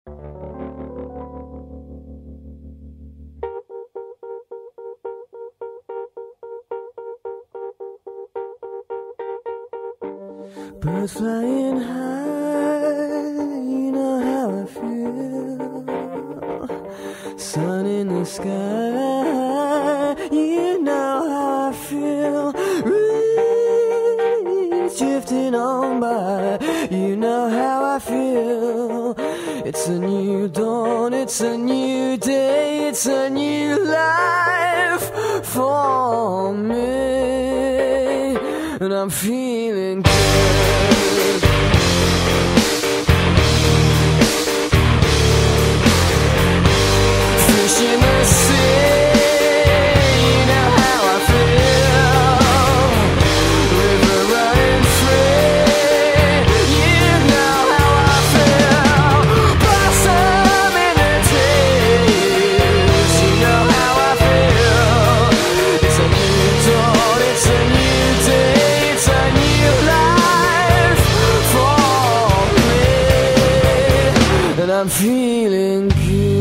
Birds flying high, you know how I feel. Sun in the sky, you know how I feel. Reeds drifting on by, you know how I feel. It's a new dawn, it's a new day, it's a new life for me, and I'm feeling good. Fish in the sea, you know how I feel. River running free, you know how I feel. Blossom in the trees, you know how I feel. It's a new dawn, it's a new day, it's a new life for me, and I'm feeling good.